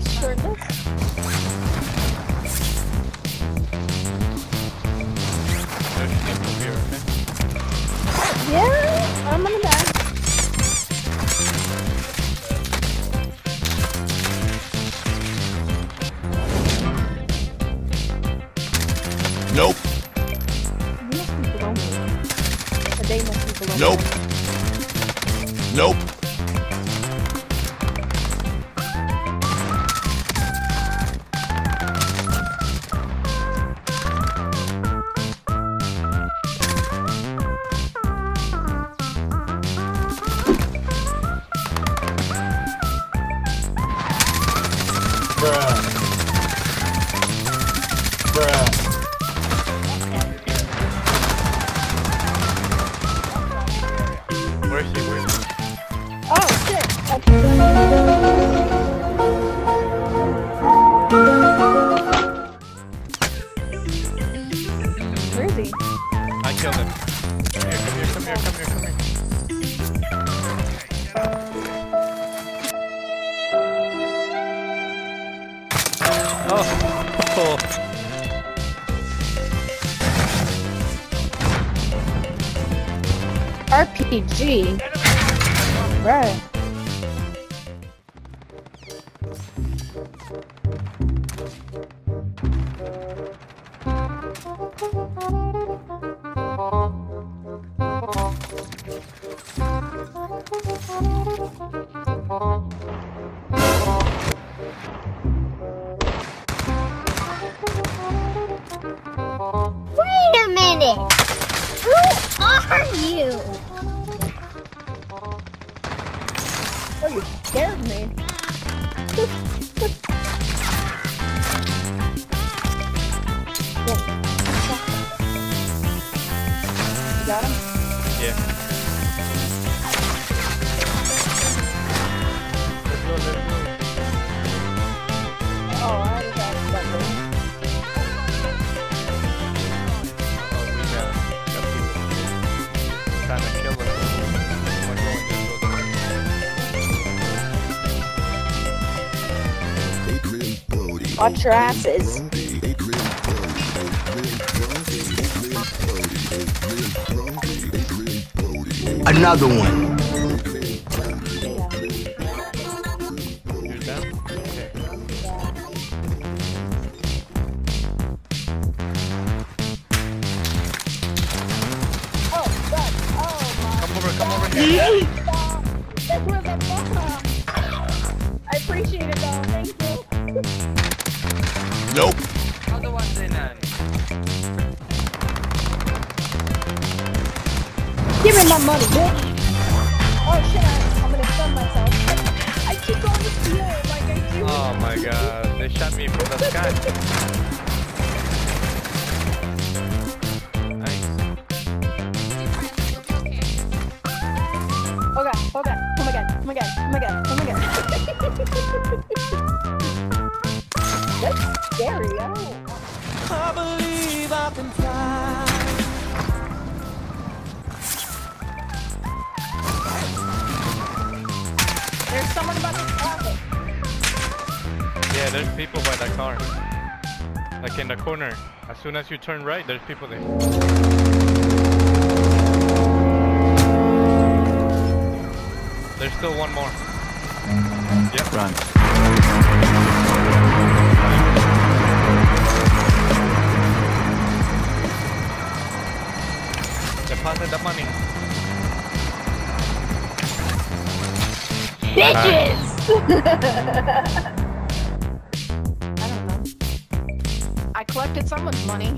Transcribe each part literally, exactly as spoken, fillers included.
he's shirtless. Yeah, I'm on the back. Nope. You must be below me. Or they must be below Nope. me. Nope. Bruh. Bruh. Where is he? Where is he? Oh shit! Where is he? I killed him. Come here, come here, come here, come here, come here. Oh. Oh. R P G. Right. Wait a minute! Who are you? Oh, you scared me. You got him? Yeah. Let's go, let's go. Oh, I already got that one. Oh, we got, got people trying to kill us. We're going to go there. Watch your asses. Another one. You're down? Okay. Oh, God. Oh, my. Come over, come over here. That's where the fuck. I appreciate it, though. Thank you. Nope. Other one's in there. Give me my money, bitch. Oh, shit. I, I'm gonna stun myself. I keep going to steal like I do. Oh my god, they shot me from the sky. Nice. Oh, God. Oh, God. Oh, my God. Oh, my God. Oh, my God. Oh, my God. That's scary. I don't I believe I can fly. There's someone about to stop it. Yeah, there's people by that car. Like in the corner. As soon as you turn right, there's people there. There's still one more. Yep. Run. Deposit the money. Bitches! I don't know. I collected someone's money.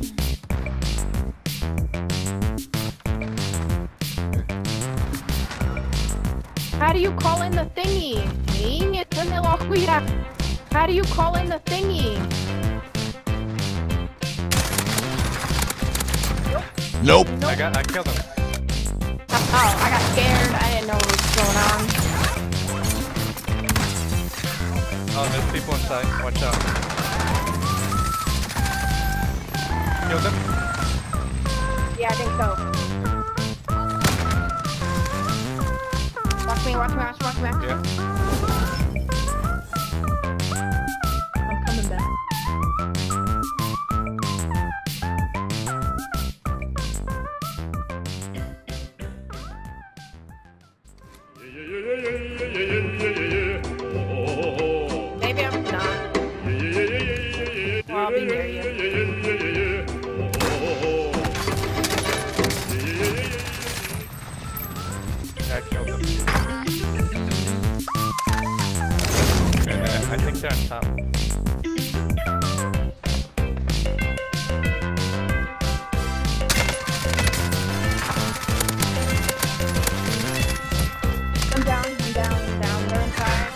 How do you call in the thingy? How do you call in the thingy? Nope. Nope. I got, I killed him. Oh, I got scared. I didn't know what was going on. Oh, there's people inside. Watch out. Killed him? Yeah, I think so. Watch me, watch me, watch me, watch me. Yeah. top. I'm down, I'm down, I'm down. They're inside.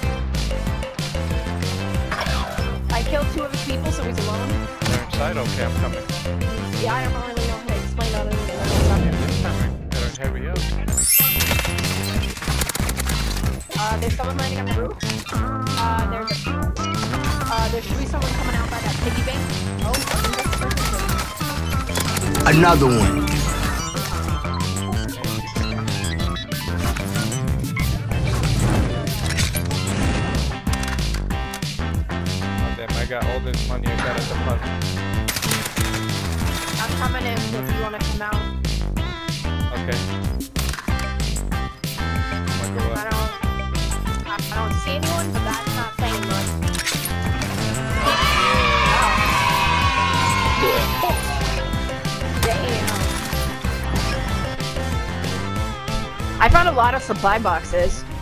I killed two of his people, so he's alone. They're inside? Okay, I'm coming. Yeah, I don't really know how to explain other than Yeah, this time I better hurry up. Uh, there's someone landing on the roof. Uh, there's a, uh, there should be someone coming out by that piggy bank. Oh, I think that's the person. Another one. Oh, damn, I got all this money I got at the pub. I'm coming in if you want to come out. Okay. I'm gonna go I up. don't, I, I don't see anyone, but that's not saying much. Damn. I found a lot of supply boxes.